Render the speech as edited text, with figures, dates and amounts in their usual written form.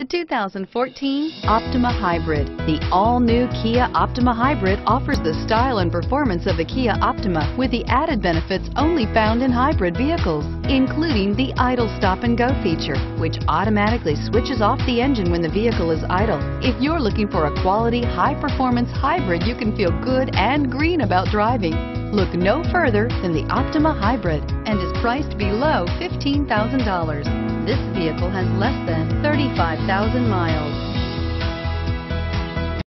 The 2014 Optima Hybrid. The all-new Kia Optima Hybrid offers the style and performance of the Kia Optima with the added benefits only found in hybrid vehicles, including the idle stop and go feature, which automatically switches off the engine when the vehicle is idle. If you're looking for a quality, high-performance hybrid you can feel good and green about driving, look no further than the Optima Hybrid and is priced below $15,000. This vehicle has less than 35,000 miles.